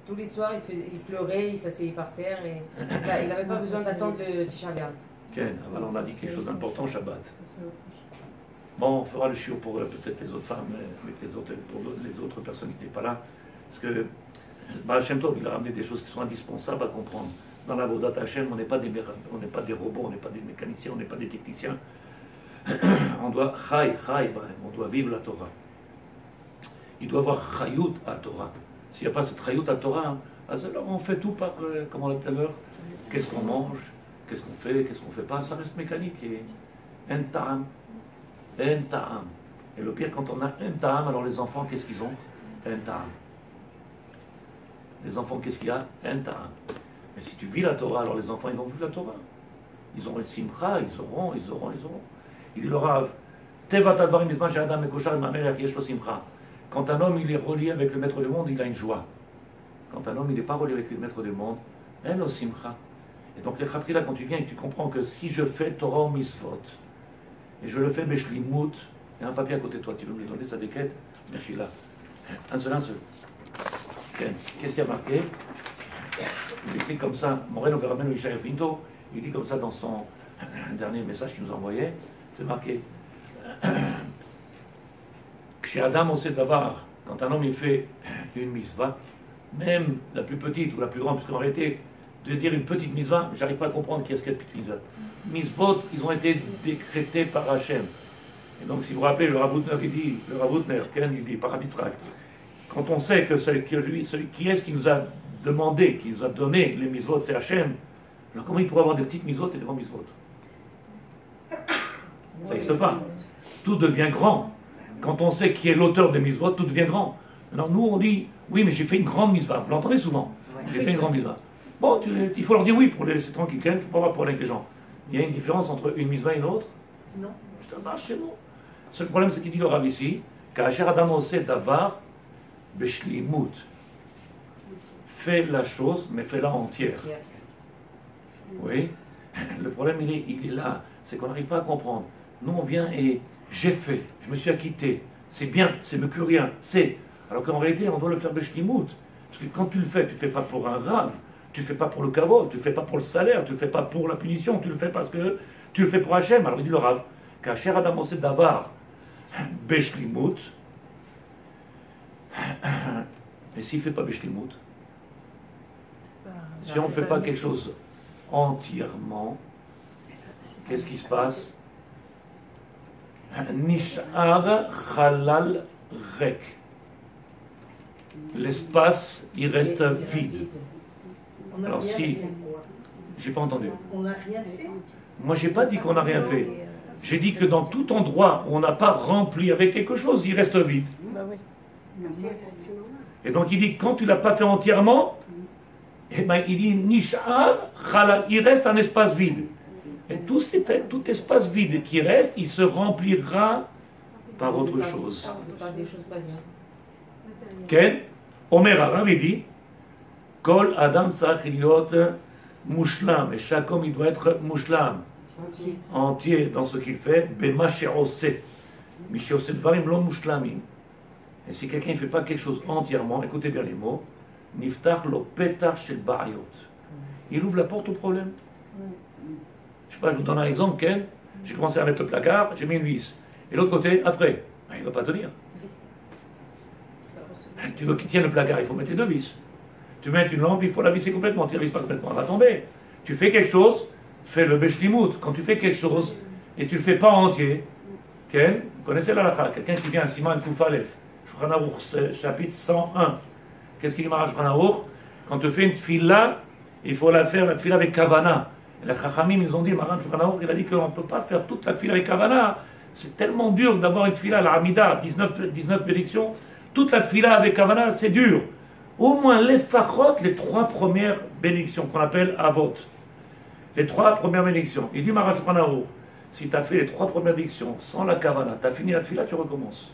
Tous les soirs, il pleurait, il s'asseyait par terre et il n'avait pas besoin d'attendre le Tisha B'Av. Ken, alors on a dit quelque chose d'important, Shabbat. Bon, on fera le shiur pour peut-être les autres femmes, mais pour les autres personnes qui n'étaient pas là. Parce que Baal Shem Tov, il a ramené des choses qui sont indispensables à comprendre. Dans la Vodat Hashem, on n'est pas des robots, on n'est pas des mécaniciens, on n'est pas des techniciens. On doit on doit vivre la Torah. Il doit y avoir chayut à Torah. S'il n'y a pas cette chayut à Torah, alors on fait tout par, comme on l'a dit tout à l'heure, qu'est-ce qu'on mange, qu'est-ce qu'on fait pas, ça reste mécanique. Et un ta'am. Et le pire, quand on a un ta'am, alors les enfants, qu'est-ce qu'ils ont? Un ta'am. Les enfants, qu'est-ce qu'il y a? Un ta'am. Mais si tu vis la Torah, alors les enfants, ils vont vivre la Torah. Ils auront le simcha, ils auront. Il dit le Rav, Tevat advarim bizman she'adam mekosher im hamelech yesh lo simcha. Quand un homme il est relié avec le maître du monde, il a une joie. Quand un homme il n'est pas relié avec le maître du monde, elle lo simcha. Et donc les khatrila, quand tu viens et que tu comprends que si je fais Torah ou mitzvot, et je le fais beshlimut, il y a un papier à côté de toi, tu veux me lui donner sa déquête? Mechila. Un seul. Qu'est-ce qu'il y a marqué? Il écrit comme ça, Moreno Verameno Ishaïr Pinto, il dit comme ça dans son dernier message qu'il nous a envoyé, c'est marqué chez Adam on sait d'avoir, quand un homme il fait une mitzvah, même la plus petite ou la plus grande, parce qu'en réalité, de dire une petite mitzvah, j'arrive pas à comprendre qui est-ce qu'il y a de petite mitzvah. Mitzvot, ils ont été décrétés par Hachem. Et donc, si vous vous rappelez, le Rav Hutner, il dit, par Yitzhak, quand on sait que qui est-ce qui nous a demandé, qui nous a donné les mitzvot, c'est Hachem, alors comment il pourrait avoir des petites mitzvot et des grandes mitzvot? Ça n'existe pas. Tout devient grand. Quand on sait qui est l'auteur des mitzvot, tout devient grand. Alors nous, on dit, oui, mais j'ai fait une grande mitzvah. Vous l'entendez souvent? J'ai fait une grande mitzvah. Bon, il faut leur dire oui pour les laisser tranquilles. Il ne faut pas avoir problème avec les gens. Il y a une différence entre une mitzvah et une autre? Non. Ça marche, c'est bon. Le seul problème, c'est qu'il dit le Rav ici, Ka'asher Adam oseh davar beshlimut. Fais la chose, mais fais-la entière. Oui. Le problème, il est là. C'est qu'on n'arrive pas à comprendre. Nous, on vient et j'ai fait, je me suis acquitté. C'est bien, c'est me rien, c'est. Alors qu'en réalité, on doit le faire beshlimut. Parce que quand tu le fais pas pour un rave, tu le fais pas pour le kavod, tu le fais pas pour le salaire, tu le fais pas pour la punition, tu le fais parce que tu le fais pour Hachem. Alors il dit le Rav, Kacher Adam oseh davar beshlimut. Et s'il ne fait pas beshlimut, si on ne fait pas quelque chose entièrement, qu'est-ce qui se passe? Nish'ar chalal rek. L'espace, il reste vide. Alors si, j'ai pas entendu. On n'a rien fait. Moi, j'ai pas dit qu'on n'a rien fait. J'ai dit que dans tout endroit où on n'a pas rempli avec quelque chose, il reste vide. Et donc il dit, quand tu l'as pas fait entièrement, eh ben, il dit Nish'ar chalal, il reste un espace vide. Et tout espace vide qui reste, il se remplira par autre chose. Ken, Omer Arav, il dit Kol Adam Tzarich liot mushlam. Et chaque homme, il doit être mushlam, entier dans ce qu'il fait. Bema she'oseh. Mi she'oseh dvarim lo mushlamim. Et si quelqu'un ne fait pas quelque chose entièrement, écoutez bien les mots, Niftach lo petach shel ba'ayot. Il ouvre la porte au problème. Je sais pas, je vous donne un exemple, Ken. J'ai commencé à mettre le placard, j'ai mis une vis. Et l'autre côté, après, il ne va pas tenir. Tu veux qu'il tienne le placard, il faut mettre les deux vis. Tu mets une lampe, il faut la visser complètement. Tu ne la visses pas complètement, elle va tomber. Tu fais quelque chose, fais le beshlimut. Quand tu fais quelque chose et tu ne le fais pas entier, Ken, vous connaissez la halakha, quelqu'un qui vient à Siman Koufalef, Shulchan Aruch, chapitre 101. Qu'est-ce qu'il dit Maharaj Shulchan Aruch? Quand tu fais une tfila, il faut la faire la tfila avec kavana. Les Chachamim, ils ont dit, Maran Shulchan Aruch, il a dit qu'on ne peut pas faire toute la tfila avec Kavana. C'est tellement dur d'avoir une tfila à la Hamida, 19 bénédictions. Toute la tfila avec Kavana, c'est dur. Au moins les fachot, les 3 premières bénédictions qu'on appelle Avot. Les 3 premières bénédictions. Il dit, Maran Shulchan Aruch, si tu as fait les 3 premières bénédictions sans la Kavana, tu as fini la tfila, tu recommences.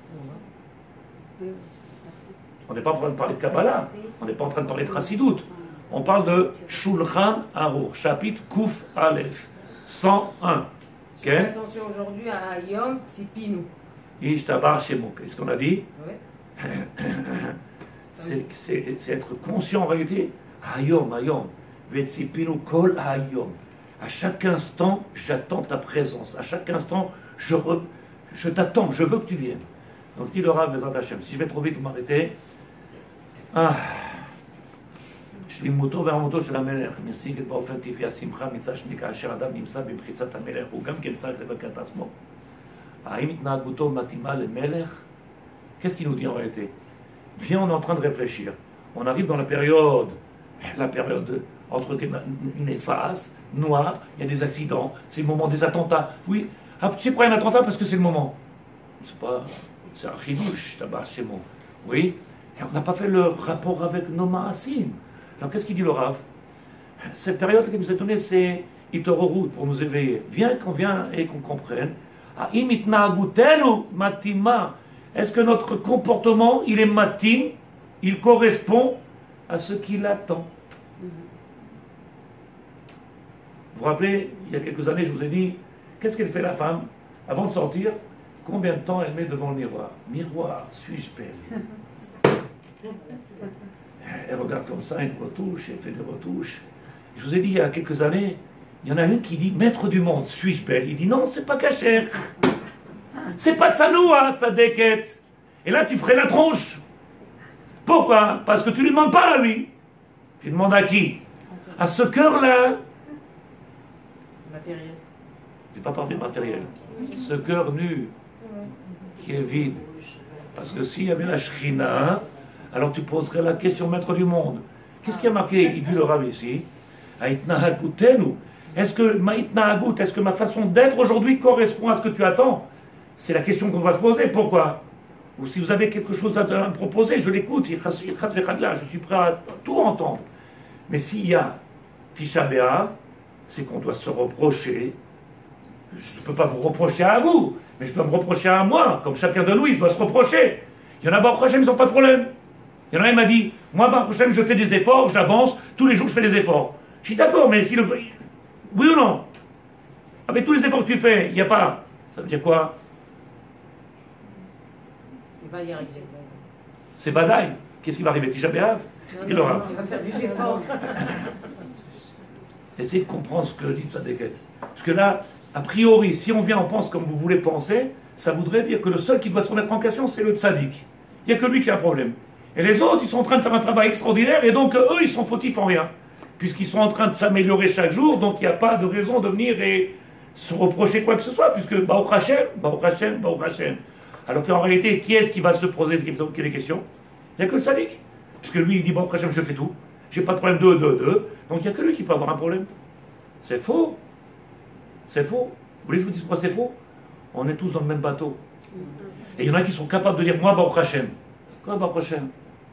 On n'est pas en train de parler de Kabbalah, on n'est pas en train de parler de Chassidut. On parle de Shulchan Aruch, chapitre Kouf Aleph, 101. Okay? Attention aujourd'hui à Yom Tzipinu. Ishtabar Shemo. Qu'est-ce qu'on a dit? Oui. c'est être conscient en réalité. Hayom, hayom, vetzipinu kol hayom. À chaque instant, j'attends ta présence. À chaque instant, je t'attends, je veux que tu viennes. Donc dit le Rav Bezrat Hashem, si je vais trop vite, vous m'arrêtez. שלימותו והרמותו של המלך משיג את באופן טבעי השמחה מצד שני כאשר אדם נמצא במחיצת המלך הוא גם כן צריך לבקר את עצמו. האם התנהגותו מתאימה למלך? Qu'est-ce qu'il nous dit en réalité? Viens, on est en train de réfléchir. On arrive dans la période entre néfaste, noire, il y a des accidents, c'est le moment des attentats. Oui, tu sais pourquoi il y a un attentat? Parce que c'est le moment. C'est un chidouche, là-bas, chez moi. Oui, et on n'a pas fait le rapport avec nos maasim. Alors qu'est-ce qu'il dit le Rav? Cette période qui nous est donnée, c'est Itororut, pour nous éveiller. Viens qu'on vienne et qu'on comprenne. Est-ce que notre comportement, il est matim, il correspond à ce qu'il attend? Vous vous rappelez, il y a quelques années, je vous ai dit, qu'est-ce qu'elle fait la femme avant de sortir? Combien de temps elle met devant le miroir? Miroir, suis-je belle? Elle regarde comme ça, elle retouche, elle fait des retouches. Je vous ai dit, il y a quelques années, il y en a une qui dit, maître du monde, suis-je belle? Il dit, non, c'est pas caché. C'est pas tsanoua, tzadeket. Et là, tu ferais la tronche. Pourquoi? Parce que tu ne lui demandes pas à lui. Tu demandes à qui? À ce cœur-là. Matériel. Je n'ai pas parlé de matériel. Ce cœur nu, qui est vide. Parce que s'il y avait la shrina, alors tu poserais la question, maître du monde. Qu'est-ce qui a marqué? Il dit le Rav ici. Est-ce que ma façon d'être aujourd'hui correspond à ce que tu attends? C'est la question qu'on va se poser. Pourquoi? Ou si vous avez quelque chose à me proposer, je l'écoute. Je suis prêt à tout entendre. Mais s'il y a Tisha B'Av, c'est qu'on doit se reprocher. Je ne peux pas vous reprocher à vous, mais je dois me reprocher à moi. Comme chacun de nous, il doit se reprocher. Il y en a, Baruch Hashem, ils n'ont pas de problème. Il y en a un qui m'a dit, moi, Baruch Hashem, je fais des efforts, j'avance, tous les jours je fais des efforts. Je suis d'accord, mais si le... Oui ou non? Avec tous les efforts que tu fais, il n'y a pas... Ça veut dire quoi? Il va y arriver. C'est badaï. Qu'est-ce qui va arriver? Tisha B'Av? Il aura. Il va faire des efforts. Essayez de comprendre ce que dit Tzadeket. Parce que là, a priori, si on vient, on pense comme vous voulez penser, ça voudrait dire que le seul qui doit se remettre en question, c'est le tzaddik. Il n'y a que lui qui a un problème. Et les autres, ils sont en train de faire un travail extraordinaire, et donc eux, ils sont fautifs en rien. Puisqu'ils sont en train de s'améliorer chaque jour, donc il n'y a pas de raison de venir et se reprocher quoi que ce soit, puisque Baruch Hashem, Baruch Hashem, Baruch Hashem. Alors qu'en réalité, qui est-ce qui va se poser des questions? Il n'y a que le tzaddik. Puisque lui, il dit Baruch Hashem, je fais tout. J'ai pas de problème, donc il n'y a que lui qui peut avoir un problème. C'est faux. C'est faux. Vous voulez que je vous dise pourquoi c'est faux? On est tous dans le même bateau. Et il y en a qui sont capables de dire moi, Baruch Hashem. Quoi, Baruch Hashem?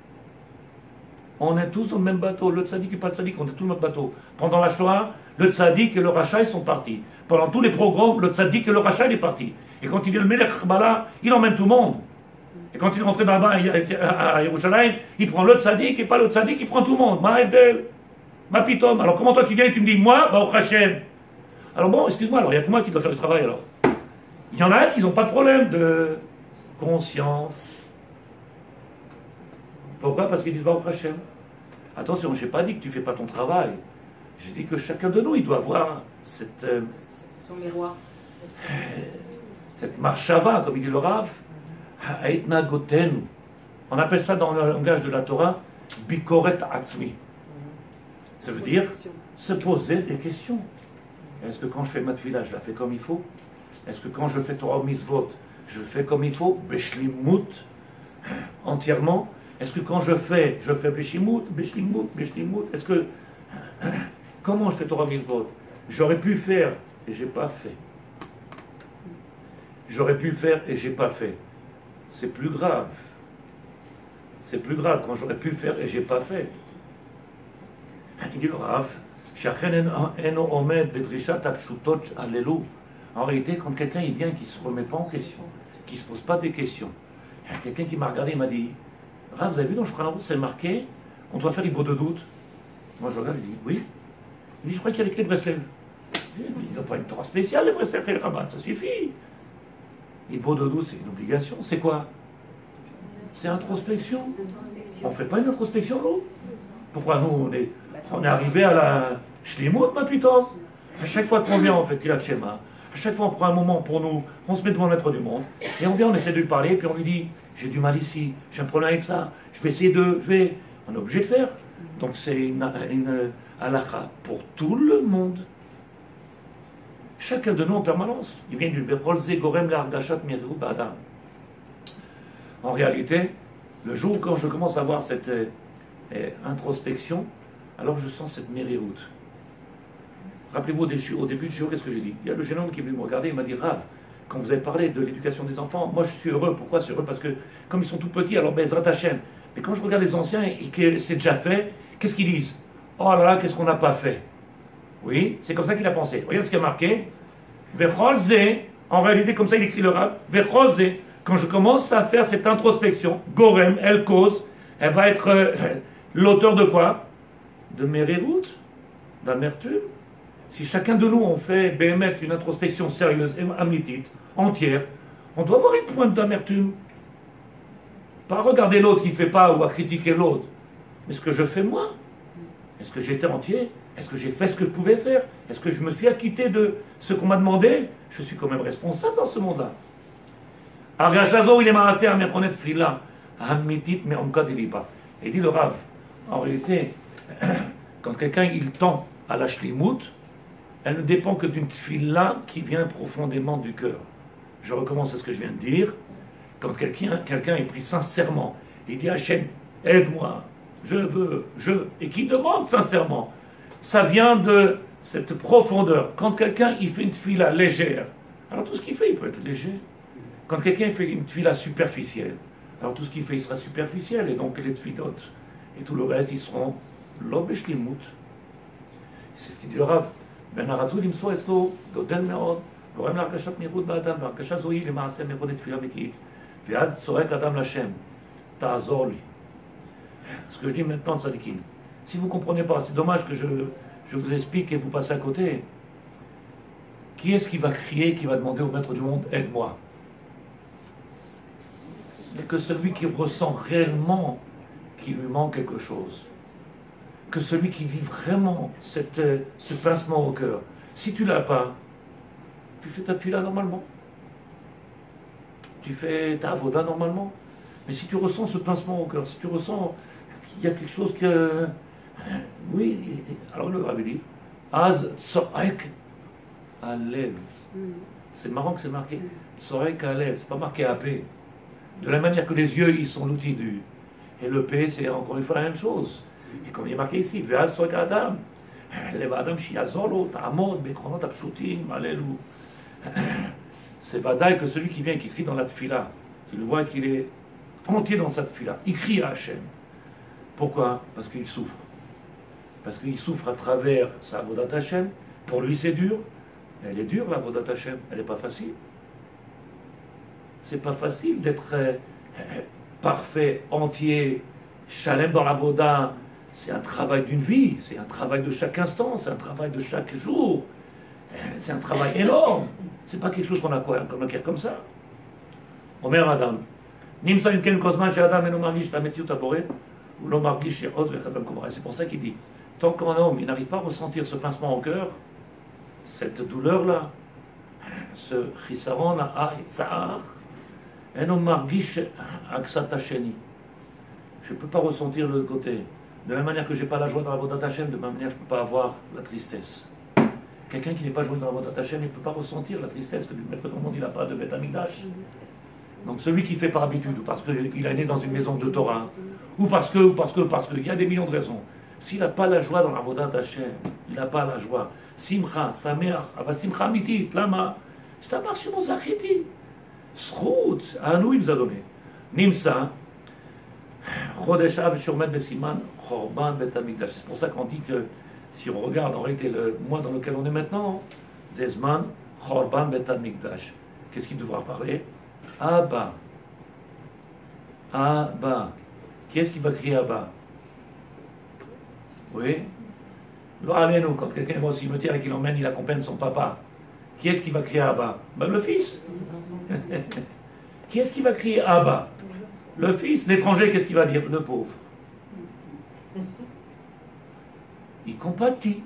On est tous dans le même bateau. Le tzaddik et pas le tzaddik, on est tous dans le même bateau. Pendant la Shoah, le tzaddik et le rachat, ils sont partis. Pendant tous les programmes, le tzaddik et le rachat, il est parti. Et quand il vient le Melech Bala, il emmène tout le monde. Et quand il est rentré là-bas à Yerushalayim, il prend le tzaddik et pas le tzaddik, il prend tout le monde. Ma Evdel, ma Pitom. Alors comment toi tu viens et tu me dis moi, Baruch Hashem? Alors bon, excuse-moi, alors il n'y a que moi qui dois faire le travail alors. Il y en a qui n'ont pas de problème de conscience. Pourquoi? Parce qu'ils disent Baruch Hashem. Attention, je n'ai pas dit que tu ne fais pas ton travail. J'ai dit que chacun de nous, il doit avoir cette... Son miroir. Cette marshava, comme il dit le Rav. Ha'etna gotenu. On appelle ça dans le langage de la Torah bikoret atzmi. Ça veut dire se poser des questions. Est-ce que quand je fais ma tefila, je la fais comme il faut? Est-ce que quand je fais Torah mitzvot, je le fais comme il faut? Beshlimut, entièrement. Est-ce que quand je fais Beshlimut? Est-ce que... Comment je fais Torah mitzvot? J'aurais pu faire et j'ai pas fait. J'aurais pu faire et j'ai pas fait. C'est plus grave. C'est plus grave quand j'aurais pu faire et j'ai pas fait. Il dit le Rav, en réalité, quand quelqu'un il vient qui ne se remet pas en question, qui ne se pose pas des questions, il y a quelqu'un qui m'a regardé et m'a dit Rav, vous avez vu dans le Shulchan Aruch, c'est marqué qu'on doit faire Hibbo de doute. Moi je regarde, il dit oui. Il dit je crois qu'il y a les clés de Breslev. Ils n'ont pas une Torah spéciale, les Breslev et les Rabat, ça suffit. Hibbo de doute, c'est une obligation. C'est quoi? C'est introspection. On ne fait pas une introspection, nous. Pourquoi nous, on est arrivé à la Shlimut, ma putain. À chaque fois qu'on vient, on fait Tilat Shema. À chaque fois, on prend un moment pour nous, on se met devant le maître du monde, et on vient, on essaie de lui parler, puis on lui dit, j'ai du mal ici, j'ai un problème avec ça, je vais essayer on est obligé de faire. Donc c'est une halakha pour tout le monde. Chacun de nous en permanence. Il vient du Becholze Gorem Largashat Mirou Badam. En réalité, le jour quand je commence à avoir cette introspection, alors je sens cette mériroute. Rappelez-vous au début du jour, qu'est-ce que j'ai dit? Il y a le jeune homme qui est venu me regarder, il m'a dit, Rav, quand vous avez parlé de l'éducation des enfants, moi je suis heureux. Pourquoi je suis heureux? Parce que comme ils sont tout petits, alors Bezrat Hashem. Mais quand je regarde les anciens et que c'est déjà fait, qu'est-ce qu'ils disent? Oh là là, qu'est-ce qu'on n'a pas fait? Oui, c'est comme ça qu'il a pensé. Regarde ce qu'il a marqué. Vecholze, en réalité, comme ça il écrit le Rav, Vecholze, quand je commence à faire cette introspection, Gorem, elle cause, elle va être l'auteur de quoi? De mériroute, d'amertume. Si chacun de nous, on fait émettre une introspection sérieuse et amitite, entière, on doit avoir une pointe d'amertume. Pas regarder l'autre qui ne fait pas ou à critiquer l'autre. Mais ce que je fais moi, est-ce que j'étais entier? Est-ce que j'ai fait ce que je pouvais faire? Est-ce que je me suis acquitté de ce qu'on m'a demandé? Je suis quand même responsable dans ce monde-là. Argachazo, il est marassé à mechonet fila, amitit mais en cas d'ilipa. Et dit le Rav, en réalité, quand quelqu'un il tend à la shlimut, elle ne dépend que d'une tfila qui vient profondément du cœur. Je recommence à ce que je viens de dire. Quand quelqu'un est pris sincèrement, il dit Hachem, aide-moi, et qui demande sincèrement, ça vient de cette profondeur. Quand quelqu'un il fait une tfila légère, alors tout ce qu'il fait, il peut être léger. Quand quelqu'un fait une tfila superficielle, alors tout ce qu'il fait, il sera superficiel, et donc les tfilotes, et tout le reste, ils seront l'obeshlimut. C'est ce qu'il dit le Rav. Ben Arazoul imso esto godel meod, gorem להרגשת מהירות באדם, והרגשה זו היא למעשה מכונת תפילה אמיתית. ואז צועק אדם להשם, תעזור לי. Ce que je dis maintenant, tzadikim, si vous ne comprenez pas, c'est dommage que je vous explique et vous passez à côté. Qui est-ce qui va crier, qui va demander au maître du monde, aide-moi? Mais que celui qui ressent réellement qu'il lui manque quelque chose. Que celui qui vit vraiment ce pincement au cœur. Si tu ne l'as pas, tu fais ta tefila normalement. Tu fais ta avoda normalement. Mais si tu ressens ce pincement au cœur, si tu ressens qu'il y a quelque chose que... Oui, alors le Rav dit, Az tsorek alev. C'est marrant que c'est marqué tsorek alev, c'est pas marqué AP. De la manière que les yeux, ils sont l'outil du... Et le P, c'est encore une fois la même chose. Et comme il est marqué ici, Ve'az tsorek adam. Lev adam shiazolo, ta'amod, bekronot apshutim, alelu. C'est vadaï que celui qui vient et qui crie dans la tfila, tu le vois qu'il est entier dans sa tfila. Il crie à Hachem. Pourquoi? Parce qu'il souffre. Parce qu'il souffre à travers sa avodat Hachem. Pour lui, c'est dur. Elle est dure, la avodat Hachem. Elle n'est pas facile. C'est pas facile d'être parfait, entier, chalem dans l'avodat. C'est un travail d'une vie. C'est un travail de chaque instant. C'est un travail de chaque jour. C'est un travail énorme. C'est pas quelque chose qu'on acquiert comme ça. Omer Adam. Nimsa imken kozman chez Adam et non margish la metziut aboré ou non margish chez Od vechadam komara. C'est pour ça qu'il dit, tant qu'un homme il n'arrive pas à ressentir ce pincement au cœur, cette douleur-là, ce chisaron à tsa'ar, et non margish aksat hasheni. Je ne peux pas ressentir le côté. De la même manière que je n'ai pas la joie dans la vodat Hashem, de la même manière je ne peux pas avoir la tristesse. Quelqu'un qui n'est pas joué dans la vodat Hashem, il ne peut pas ressentir la tristesse que le maître du monde, il n'a pas de Beth Amikdash. Donc celui qui fait par habitude, ou parce qu'il est né dans une maison de Torah, ou parce que, il y a des millions de raisons. S'il n'a pas la joie dans la vodat Hashem, il n'a pas la joie. Simcha, Sameach, Ava Simcha Mitit, Lama, c'est un marché Mozachiti. Srout, à nous il nous a donné. Nimsa, Chodesh Av Shurmet Besiman, Chorban Bet Amikdash. C'est pour ça qu'on dit que si on regarde en réalité le mois dans lequel on est maintenant, Zezman, Chorban Bet Amikdash. Qu'est-ce qu'il devra parler? Abba. Abba. Qui est-ce qui va crier Abba? Oui. Nous, quand quelqu'un va au cimetière et qu'il emmène, il accompagne son papa. Qui est-ce qui va crier Abba? Ben, le fils. Qui est-ce qui va crier Abba? Le fils, l'étranger, qu'est-ce qu'il va dire? Le pauvre. Il compatit.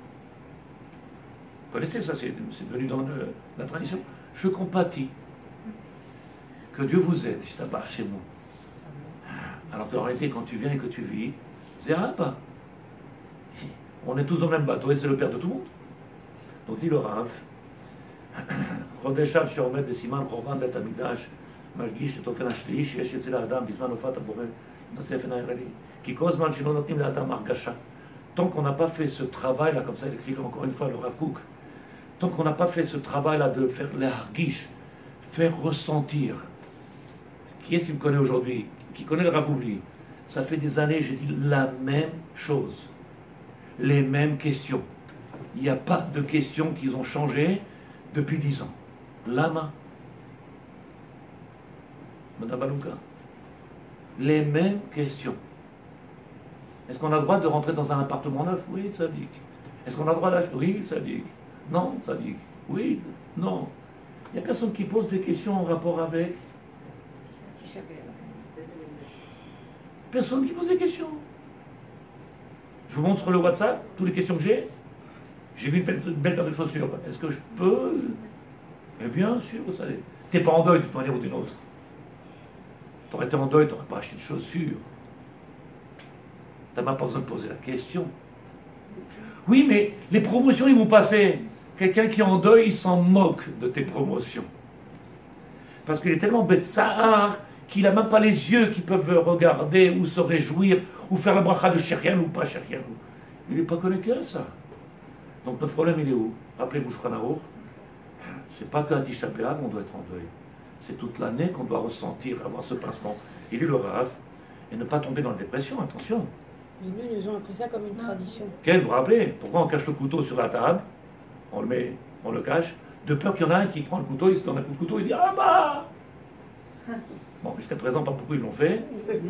Vous connaissez ça, c'est devenu dans la tradition. Je compatis. Que Dieu vous aide, je t'appelle chez moi. Alors qu'en réalité, quand tu viens et que tu vis, c'est un pas. On est tous dans le même bateau et c'est le père de tout le monde. Donc dit le Rav, Rodeshav שעומד בסימן חורבן בית המקדש, משגיש את אופן השליש שיש אצל האדם בזמן הופעת הבורא, בספר הישראלי. כי כל זמן שלא נותנים לאדם הרגשה, tant qu'on n'a pas fait ce travail-là, comme ça il écrit encore une fois le Rav Kook, tant qu'on n'a pas fait ce travail-là de faire l'hargish, faire ressentir, qui est-ce qui me connaît aujourd'hui, qui connaît le Rav Oubli, ça fait des années, j'ai dit la même chose, les mêmes questions. Il n'y a pas de questions qui ont changé depuis 10 ans. Lama. Madame Balouka. Les mêmes questions. Est-ce qu'on a le droit de rentrer dans un appartement neuf? Oui, tzadik. Est-ce qu'on a le droit d'acheter? Oui, tzadik. Non, tzadik. Oui, non. Il n'y a personne qui pose des questions en rapport avec. Personne qui pose des questions. Je vous montre sur le WhatsApp toutes les questions que j'ai. J'ai vu une belle paire de chaussures. Est-ce que je peux? Eh bien sûr, vous savez. T'es pas en deuil d'une manière ou d'une autre. T'aurais été en deuil, t'aurais pas acheté de chaussures. T'as même pas besoin de poser la question. Oui, mais les promotions, ils vont passer. Quelqu'un qui est en deuil, il s'en moque de tes promotions. Parce qu'il est tellement bête sahar qu'il n'a même pas les yeux qui peuvent regarder ou se réjouir ou faire la bracha de Sherian ou pas Sherian. Il n'est pas connecté à ça. Donc notre problème, il est où? Rappelez-vous, Shulchan Aruch, c'est pas qu'à Tisha B'Av on doit être en deuil. C'est toute l'année qu'on doit ressentir, avoir ce pincement. Il est le Rav, et ne pas tomber dans la dépression, attention. Mais nous, ils nous ont appris ça comme une tradition. Quel, vous vous rappelez? Pourquoi on cache le couteau sur la table? On le met, on le cache, de peur qu'il y en a un qui prend le couteau, il se donne un coup de couteau, il dit ah bah! Bon, jusqu'à présent, pas beaucoup ils l'ont fait.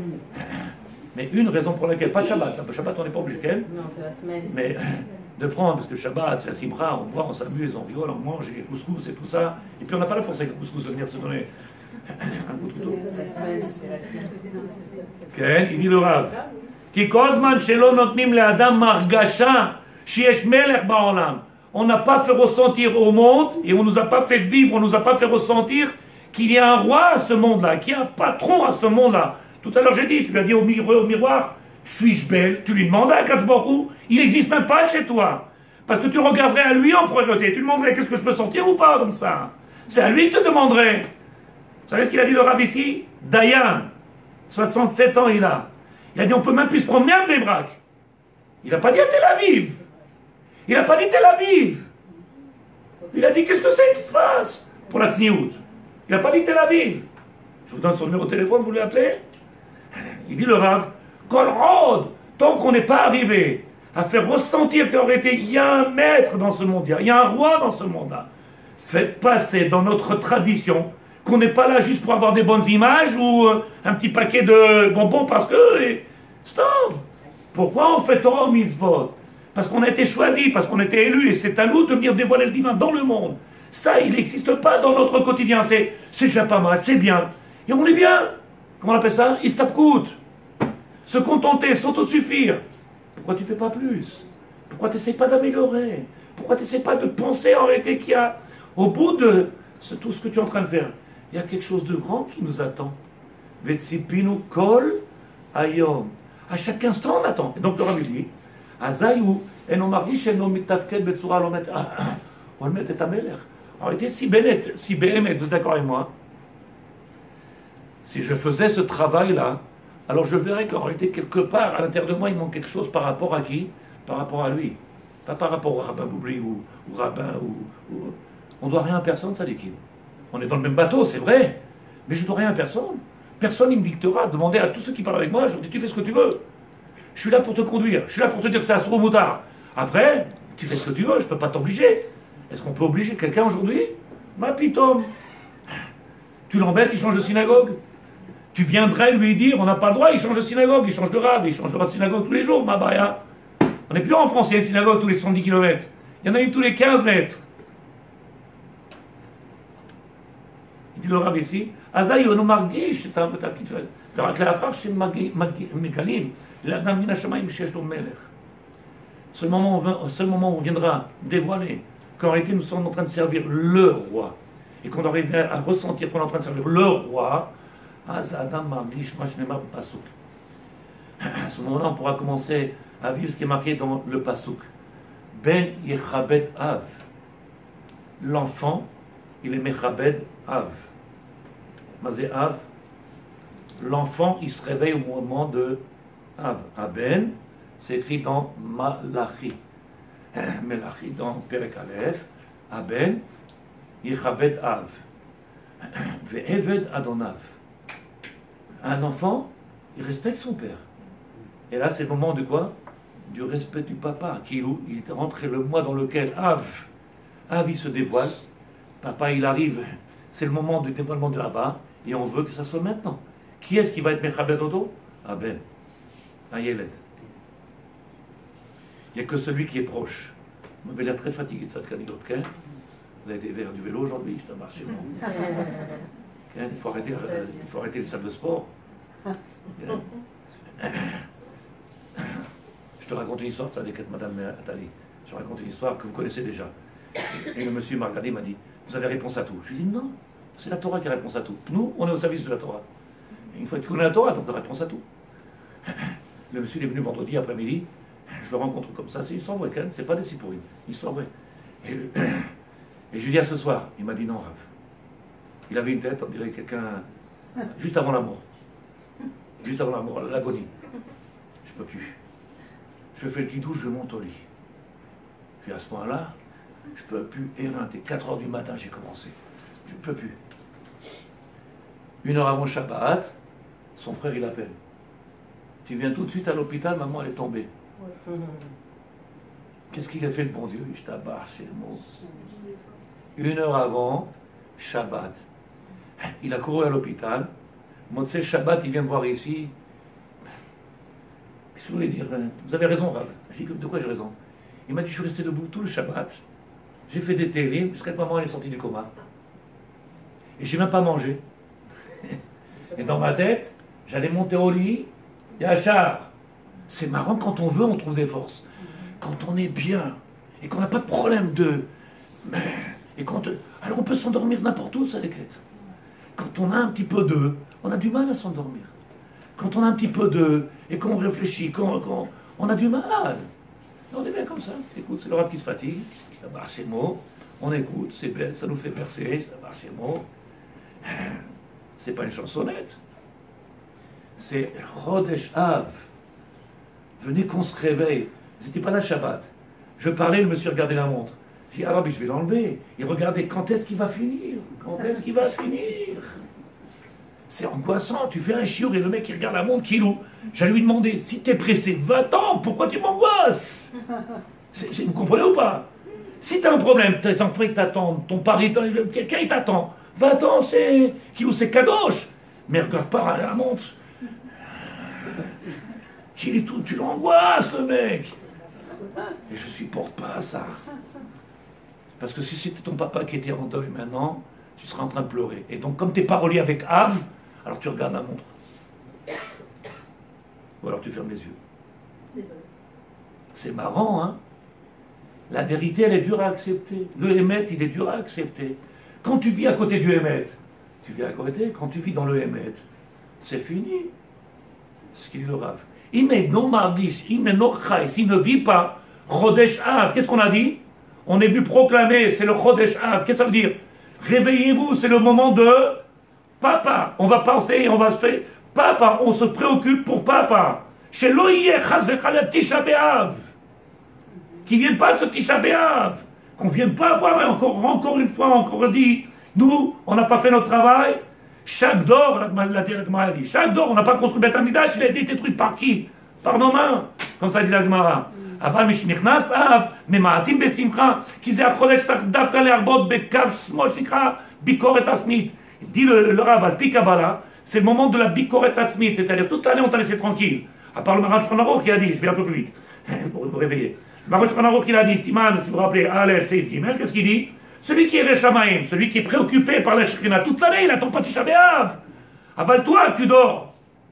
Mais une raison pour laquelle, pas Shabbat, le Shabbat on n'est pas obligé qu'elle. Non, c'est la semaine. Mais de prendre, parce que Shabbat c'est la Simra, on boit, on s'amuse, on viole, on mange, et couscous et tout ça. Et puis on n'a pas la force avec le couscous de venir se donner un coup de couteau. Cette semaine, c'est la semaine. כן, il dit le Rav. כי כל זמן שלא נותנים לאדם הרגשה שיש מלך בעולם, on n'a pas fait ressentir au monde, et on ne nous a pas fait vivre, on ne nous a pas fait ressentir qu'il y a un roi à ce monde-là, qu'il y a un patron à ce monde-là. Tout à l'heure j'ai dit, tu lui as dit au miroir, suis-je belle? Tu lui demandais à Kadosh Baruch Hu, il n'existe même pas chez toi. Parce que tu regarderais à lui en priorité, tu lui demanderais qu'est-ce que je peux sentir ou pas comme ça. C'est à lui que tu demanderais. Vous savez ce qu'il a dit le Rav ici? Dayan, 67 ans il a. Il a dit on peut même plus se promener à Bnei Brak. Il n'a pas dit à Tel Aviv. Il n'a pas dit Tel Aviv. Il a dit qu'est-ce que c'est qui se passe pour la Tzniout. Il n'a pas dit Tel Aviv. Je vous donne son numéro de téléphone, vous l'appelez. Il dit le Rav, Kol Rod, tant qu'on n'est pas arrivé à faire ressentir qu'en réalité il y a un maître dans ce monde-là, il y a un roi dans ce monde-là, faites passer dans notre tradition qu'on n'est pas là juste pour avoir des bonnes images ou un petit paquet de bonbons parce que... Stop! Pourquoi on fait Torah au mitzvot? Parce qu'on a été choisi, parce qu'on a été élu, et c'est à nous de venir dévoiler le divin dans le monde. Ça, il n'existe pas dans notre quotidien. C'est déjà pas mal, c'est bien. Et on est bien. Comment on appelle ça? Istapkout. Se contenter, s'autosuffire. Pourquoi tu ne fais pas plus? Pourquoi tu n'essaies pas d'améliorer? Pourquoi tu n'essaies pas de penser en réalité qu'il y a, au bout de tout ce que tu es en train de faire, il y a quelque chose de grand qui nous attend. Vetsipinu kol ayom. À chaque instant, on attend. Et donc le Rav dit, Azayu, eno margish eno mitafked betsura lomet, olmet et amelech. En réalité, si Béhémet, vous êtes d'accord avec moi? Si je faisais ce travail-là, alors je verrais qu'en réalité, quelque part, à l'intérieur de moi, il manque quelque chose par rapport à qui? Par rapport à lui. Pas par rapport au rabbin Boubli ou rabbin ou... On ne doit rien à personne, ça dit-il. On est dans le même bateau, c'est vrai, mais je ne dois rien à personne. Personne ne me dictera. Demandez à tous ceux qui parlent avec moi, je leur dis, tu fais ce que tu veux. Je suis là pour te conduire, je suis là pour te dire que c'est assourd moutard. Après, tu fais ce que tu veux, je ne peux pas t'obliger. Est-ce qu'on peut obliger quelqu'un aujourd'hui? Ma pitom. Tu l'embêtes, il change de synagogue. Tu viendrais lui dire, on n'a pas le droit, il change de synagogue, il change de rave, il change de synagogue tous les jours, ma baya. On n'est plus en France, il y a une synagogue tous les 70 km. Il y en a une tous les 15 mètres. Il dit le Rav ici, Azaï, on margish, c'est un peu ta petite fête. ורק לאחר שמגלים לאדם מן השמיים שיש לו מלך. Seul moment où on viendra dévoiler qu'en réalité nous sommes en train de servir le roi et qu'on arrive à ressentir qu'on est en train de servir le roi, à ce moment-là on pourra commencer à vivre ce qui est marqué dans le pasuk. Ben yechabed av. L'enfant, il est mechabed av. Mazé av. L'enfant, il se réveille au moment de av. Aben, c'est écrit dans Malachi. Malachi dans Perek Aleph. Aben, yechabed av. Ve'eved adonav. Un enfant, il respecte son père. Et là, c'est le moment de quoi? Du respect du papa, il est rentré le mois dans lequel Av, il se dévoile. Papa, il arrive, c'est le moment du dévoilement de Abba, et on veut que ça soit maintenant. Qui est-ce qui va être Mechabed Odo? Ben, un Yeled. Il n'y a que celui qui est proche. Je m'avais l'air très fatigué de cette candidature. Vous avez été vers du vélo aujourd'hui, ça marche bon. Il faut arrêter les salles de sport. Je te raconte une histoire de ça avec Madame Attali. Je raconte une histoire que vous connaissez déjà. Et le monsieur m'a regardé, il m'a dit, vous avez réponse à tout. Je lui ai dit, non, c'est la Torah qui a réponse à tout. Nous, on est au service de la Torah. Et une fois que tu connais la Torah, donc tu as réponse à tout. Le monsieur il est venu vendredi après-midi, je le rencontre comme ça, c'est une histoire vraie quand même, c'est pas des cipourines, une histoire vraie. Et je lui dis à ce soir, il m'a dit non, Rav. Il avait une tête, on dirait quelqu'un, juste avant la mort. Juste avant la mort, l'agonie. Je peux plus. Je fais le kidouche, je monte au lit. Puis à ce moment-là, je peux plus éreinter. 4 heures du matin, j'ai commencé. Je ne peux plus. 1 heure avant Shabbat, son frère il appelle. Tu viens tout de suite à l'hôpital, maman elle est tombée. Qu'est-ce qu'il a fait le bon Dieu? Je tabarre, c'est le mot. 1 heure avant Shabbat. Il a couru à l'hôpital. Motsé Shabbat, il vient me voir ici. Qu'est-ce que vous voulez dire? Vous avez raison, Rav. Je dis, de quoi j'ai raison? Il m'a dit, je suis resté debout tout le Shabbat. J'ai fait des télim jusqu'à que maman elle est sortie du coma. Et j'ai même pas mangé. Et dans ma tête, j'allais monter au lit. Yachar. C'est marrant, quand on veut, on trouve des forces. Quand on est bien, et qu'on n'a pas de problème et alors on peut s'endormir n'importe où, ça décrète. Quand on a un petit peu on a du mal à s'endormir. Quand on a un petit peu et qu'on réfléchit, on a du mal. On est bien comme ça. Écoute, c'est le Rav qui se fatigue, ça marche ses mots. On écoute, c'est belle, ça nous fait percer, ça marche ses mots. C'est pas une chansonnette. C'est Chodesh Av. Venez qu'on se réveille. Vous n'étiez pas là Shabbat. Je parlais, le monsieur regardait la montre. J'ai dit, ah je vais l'enlever. Il regardait, quand est-ce qu'il va finir? Quand est-ce qu'il va finir? C'est angoissant. Tu fais un chiour et le mec il regarde la montre qui loue. J'allais lui demander, si t'es pressé, va-t'en, pourquoi tu m'angoisses? Vous comprenez ou pas? Si t'as un problème, tes enfants ils t'attendent, ton pari, quelqu'un il t'attend, va-t'en, c'est kadosh. Mais regarde pas à la montre. Qu'il est tout, tu l'angoisses le mec. Et je supporte pas ça. Parce que si c'était ton papa qui était en deuil maintenant, tu seras en train de pleurer. Et donc comme tu n'es pas relié avec Av, alors tu regardes la montre. Ou alors tu fermes les yeux. C'est marrant, hein? La vérité, elle est dure à accepter. Le Hémet, il est dur à accepter. Quand tu vis à côté du Hémet, tu vis à côté. Quand tu vis dans le Hémet, c'est fini. C'est ce qu'il dit le Rav. S'il ne vit pas, Chodesh Av, qu'est-ce qu'on a dit? On est venu proclamer, c'est le Chodesh Av. Qu'est-ce que ça veut dire? Réveillez-vous, c'est le moment de papa. On va penser, on va se faire. Papa, on se préoccupe pour papa. Chez l'Oïe, Chas Vechala Tisha B'Av. Qui ne vienne pas ce Tisha B'Av. Qu'on ne vienne pas voir, encore une fois, encore dit, nous, on n'a pas fait notre travail. Chaque d'or, la dit, chaque d'or, on n'a pas construit Beth Amidash, il a été détruit par qui? Par nos mains. Comme ça dit la Gemara. אבל משנכנס אב, ממעטים בשמחה, כי זה החודש צריך דווקא להרבות בקו שמאל שנקרא ביקורת עצמית. dit le Rav, al pi Kabbalah, c'est le moment de la bikoret atzmit, c'est-à-dire toute l'année on t'a laissé tranquille. À part le Maran Shulchan Aruch qui a dit, je vais un peu plus vite, pour vous réveiller. Le Maran Shulchan Aruch qui a dit, Siman, si vous vous rappelez, Aleph, Seif, Gimel, qu'est-ce qu'il dit? Celui qui est Reshamaim, celui qui est préoccupé par la Shekhinah toute l'année, il attend pas Tisha B'Av. Avale-toi, tu dors.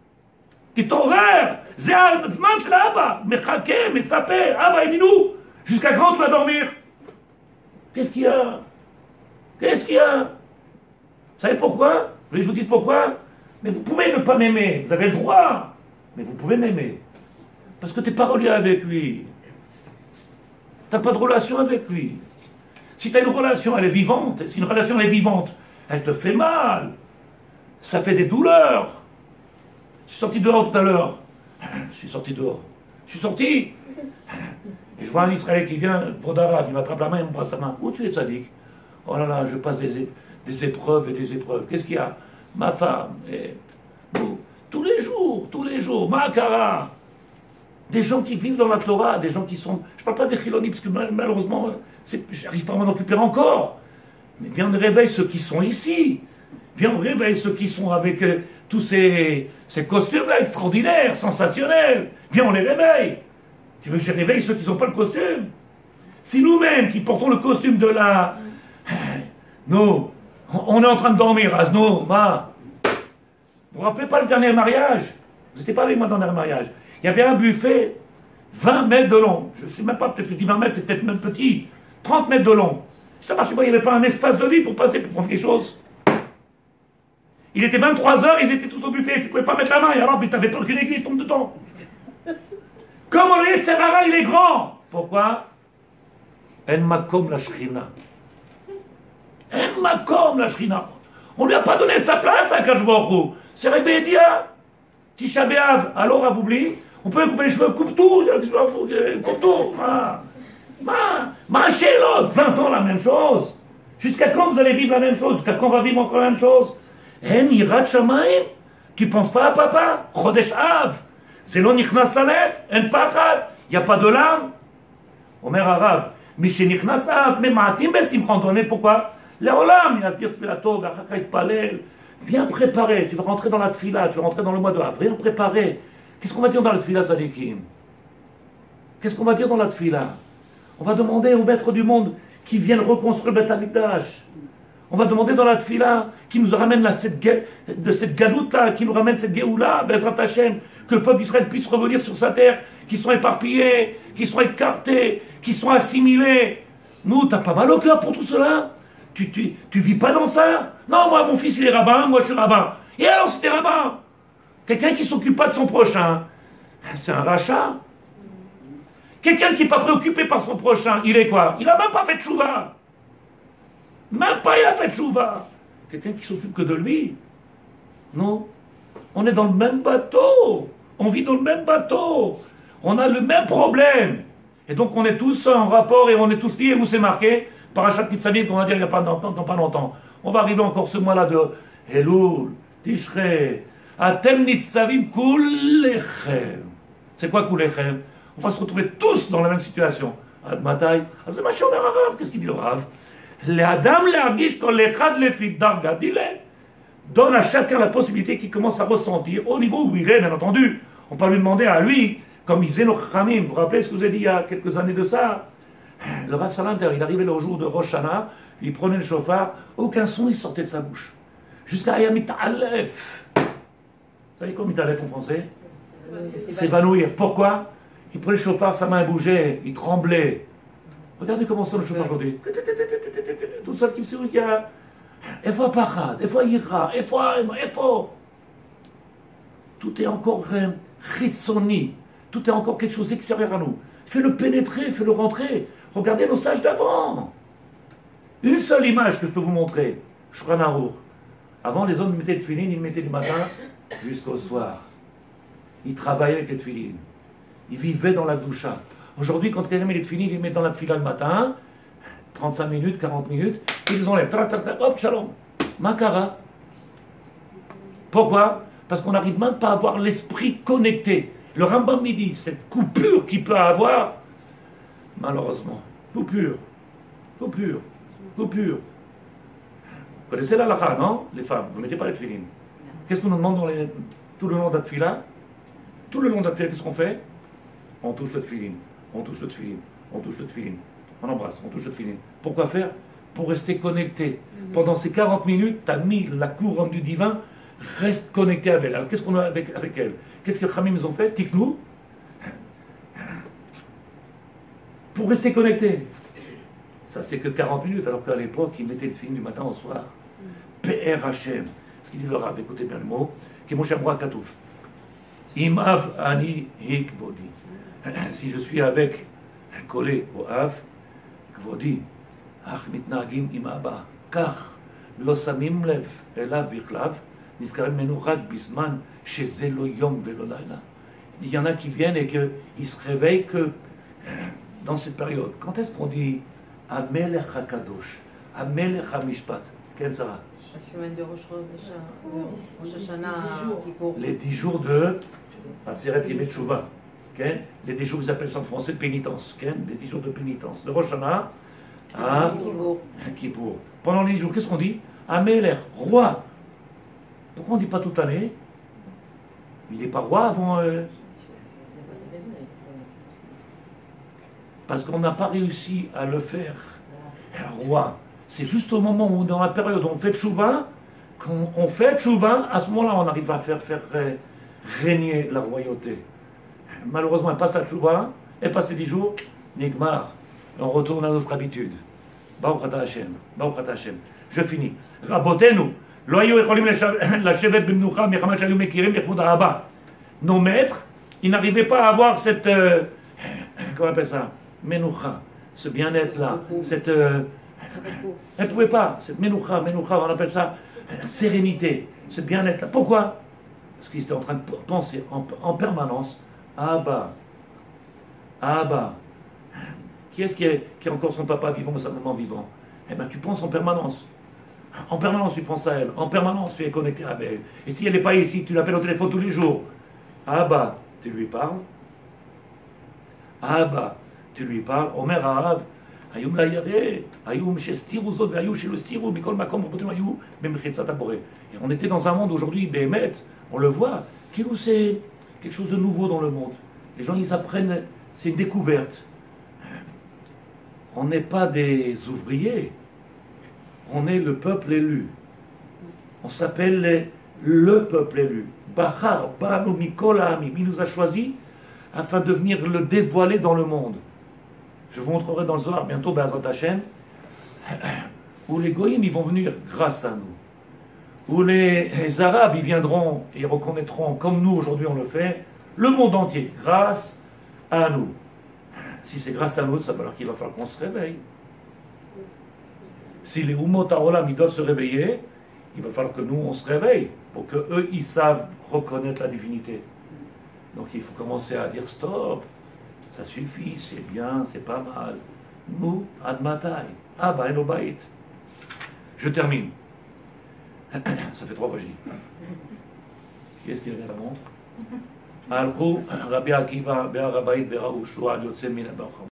תתעורר, זה הזמן של אבא, מחכה, מצפה, אבא, הנינו, jusqu'à quand tu vas dormir? Qu'est-ce qu'il y a? Qu'est-ce qu'il y a? Vous savez pourquoi? Vous voulez que je vous dise pourquoi? Mais vous pouvez ne pas m'aimer, vous avez le droit, mais vous pouvez m'aimer. Parce que tu n'es pas relié avec lui. Tu n'as pas de relation avec lui. Si tu as une relation, elle est vivante, si une relation est vivante, elle te fait mal, ça fait des douleurs. Je suis sorti dehors tout à l'heure. Je suis sorti dehors. Je suis sorti. Et je vois un Israélien qui vient, Vodarav, il m'attrape la main, il me brasse la main. Où tu es, Tzadik? Oh là là, je passe des épreuves et des épreuves. Qu'est-ce qu'il y a? Ma femme. Et, tous les jours, Ma'akara. Des gens qui vivent dans la Torah, des gens qui sont... Je ne parle pas des Chilonis, parce que malheureusement, je n'arrive pas à m'en occuper encore. Mais viens, on réveille ceux qui sont ici. Viens, on réveille ceux qui sont avec tous ces costumes-là extraordinaires, sensationnels. Viens, on les réveille. Tu veux que je réveille ceux qui n'ont pas le costume? Si nous-mêmes, qui portons le costume de la... Nous, on est en train de dormir, Asno, ma... Vous vous rappelez pas le dernier mariage? Vous n'étiez pas avec moi dans le dernier mariage. Il y avait un buffet, 20 mètres de long. Je ne sais même pas, peut-être que je dis 20 mètres, c'est peut-être même petit. 30 mètres de long. Ça marche pas, il n'y avait pas un espace de vie pour passer, pour prendre quelque chose. Il était 23 heures, ils étaient tous au buffet. Tu ne pouvais pas mettre la main, et alors, tu n'avais peur qu'une aiguille tombe dedans. Comme on est Serara, il est grand. Pourquoi? En makom la shrina. En makom la shrina. On ne lui a pas donné sa place à Kajborou. C'est Rebédia. Tisha B'Av. Alors, à vous oublier, on peut couper les cheveux, coupe tout. Coupe tout. Marchez l'autre. 20 ans la même chose. Jusqu'à quand vous allez vivre la même chose? Jusqu'à quand on va vivre encore la même chose? En Yirat Shamayim. Tu penses pas à papa? Chodesh Av. C'est l'on nichnas lalef. En pachad. Il n'y a pas de larmes. Omer Arav. Mishe nichnas av. Mais ma'atim besimcha. Mais pourquoi? L'olam, il va se dire tfilato, v'achaka yitpalel. Viens préparer. Tu vas rentrer dans la tfila. Tu vas rentrer dans le mois de Av. Viens préparer. Qu'est-ce qu'on va dire dans la tfila, tzadikim? Qu'est-ce qu'on va dire dans la tfila? On va demander au maître du monde qui vienne reconstruire le Beth Amikdash. On va demander dans la tfila qui nous ramène de cette galoute-là, qui nous ramène cette géoula, Bezrat Hashem, que le peuple d'Israël puisse revenir sur sa terre, qui sont éparpillés, qui sont écartés, qui sont assimilés. Nous, t'as pas mal au cœur pour tout cela? Tu vis pas dans ça? Non, moi, mon fils, il est rabbin, moi, je suis rabbin. Et alors, si t'es rabbin? Quelqu'un qui s'occupe pas de son prochain, c'est un rachat. Quelqu'un qui n'est pas préoccupé par son prochain, il est quoi? Il n'a même pas fait de chouva. Même pas il a fait de chouva. Quelqu'un qui s'occupe que de lui. Non. On est dans le même bateau. On vit dans le même bateau. On a le même problème. Et donc on est tous en rapport et on est tous liés. Où c'est marqué? Parashat Nitzavim, qu'on va dire il n'y a pas longtemps. On va arriver encore ce mois-là de Elul, Tishrei, Atem Nitzavim Kulechem. C'est quoi Kulechem? On va se retrouver tous dans la même situation. Ad Matai, c'est ma chère Rav. Qu'est-ce qu'il dit le Rav? L'Adam l'argish kol echad lefi darga dile. Donne à chacun la possibilité qu'il commence à ressentir au niveau où il est, bien entendu. On peut lui demander à lui, comme il faisait nos Khamim. Vous vous rappelez ce que je vous ai dit il y a quelques années de ça? Le Rav Salanter, il arrivait le jour de Rosh Hashanah, il prenait le chauffard, aucun son il sortait de sa bouche. Jusqu'à Ayamit Aleph. Vous savez quoi Mitalef en français? S'évanouir. Pourquoi? Il prenait le chauffard, sa main bougeait, il tremblait. Regardez comment sonne le chauffard aujourd'hui. Tout seul qui me sourit qu'il y a. Efo Pachad, Efo Yira, Efo. Tout est encore chitsoni. Tout est encore quelque chose d'extérieur à nous. Fais-le pénétrer, fais-le rentrer. Regardez nos sages d'avant. Une seule image que je peux vous montrer. Shulchan Aruch. Avant, les hommes mettaient le tefillin, ils le mettaient du matin jusqu'au soir. Ils travaillaient avec les tefillin. Ils vivaient dans la doucha. Aujourd'hui, quand quelqu'un met les tefillin, ils les mettent dans la tefila le matin, 35 minutes, 40 minutes, ils les enlèvent. Hop, shalom. Makara. Pourquoi? Parce qu'on n'arrive même pas à avoir l'esprit connecté. Le Rambam me dit, cette coupure qu'il peut avoir, malheureusement, coupure. Vous connaissez la lacha, non? Les femmes, vous ne mettez pas les tefillin. Qu'est-ce qu'on nous demande tout le long de la tefila? Tout le long de la tefila, qu'est-ce qu'on fait? On touche le tefillin, on touche le tefillin, on touche le tefillin. On embrasse, on touche le tefillin. Pourquoi faire? pour rester connecté. Pendant ces 40 minutes, tu as mis la couronne du divin, reste connecté avec elle. Alors qu'est-ce qu'on a avec elle? Qu'est-ce que les Khamim ont fait? Tiknou, pour rester connecté. Ça, c'est que 40 minutes, alors qu'à l'époque, ils mettaient le film du matin au soir. PR Hashem. Ce qu'il dit le Rav, écoutez bien le mot, qui est mon chabra katouf. Im av ani hi kvodi. Si je suis avec, collé au av, kvodi, ach mitnagim im abba, kach, lo samim lev, elav bichlav, nizkarem menu rak bisman, sheze lo yom velo laila. Il y en a qui viennent et qu'ils se réveillent que dans cette période. Quand est-ce qu'on dit Amelech HaKadosh, Amelech HaMishpat? Quelle sera? La semaine de Rosh Hashanah, les 10 jours de Aseret Yemei Teshuvah. Les 10 jours, ils appellent ça en français pénitence. Les 10 jours de pénitence. De Rosh Hashanah à Kippour. Pendant les 10 jours, qu'est-ce qu'on dit? Amelech, roi. Pourquoi on ne dit pas toute l'année? Il n'est pas roi avant. Parce qu'on n'a pas réussi à le faire roi. C'est juste au moment où, dans la période où on fait tchouva, quand on fait tchouva, à ce moment-là, on arrive à faire régner la royauté. Malheureusement, elle passe la tchouva, elle passe les 10 jours, nigmar, on retourne à notre habitude. Baruch Ata Hashem, Baruch Ata Hashem. Je finis. Rabotenu, lo hayu echolim lashevet b'mnucha mechamat shayu mekirim b'chvud ha'aba. Nos maîtres, ils n'arrivaient pas à avoir cette, comment on appelle ça, menucha, ce bien-être-là, cette... elle ne pouvait pas, cette menucha, on appelle ça sérénité, ce bien-être-là. Pourquoi? Parce qu'ils étaient en train de penser en permanence, Abba, qui est-ce qui est encore son papa vivant ou sa maman vivant? Eh bien, tu penses en permanence. En permanence, tu penses à elle. En permanence, tu es connecté avec elle. Et si elle n'est pas ici, tu l'appelles au téléphone tous les jours. Abba, tu lui parles. Abba, tu lui parles. Omer Arav, Ayum la yare, Ayum shestiru zot, Ayum shelestiru, mikol makom, robotem ayum, memchetzat abore. Et on était dans un monde aujourd'hui, Béhémet, on le voit, c'est quelque chose de nouveau dans le monde. Les gens, ils apprennent, c'est une découverte. On n'est pas des ouvriers, on est le peuple élu. On s'appelle le peuple élu. Bahar, Banu, Mikol, Ami, il nous a choisis afin de venir le dévoiler dans le monde. Je vous montrerai dans le Zohar bientôt, Be'ezrat Hashem, où les Goïms ils vont venir grâce à nous. Où les Arabes ils viendront et reconnaîtront, comme nous aujourd'hui on le fait, le monde entier, grâce à nous. Si c'est grâce à nous, ça veut dire qu'il va falloir qu'on se réveille. Si les Umot HaOlam ils doivent se réveiller, il va falloir que nous on se réveille pour que eux ils savent reconnaître la divinité. Donc il faut commencer à dire stop, ça suffit, c'est bien, c'est pas mal. Nous, admatai, Abba Enobait. Je termine. Ça fait 3 fois que je dis. Qui est-ce qui a la montre? Alchou, Rabbi Akiva, Be'ar Habayit, Be'ra Ushua, Yotze Min HaBacham.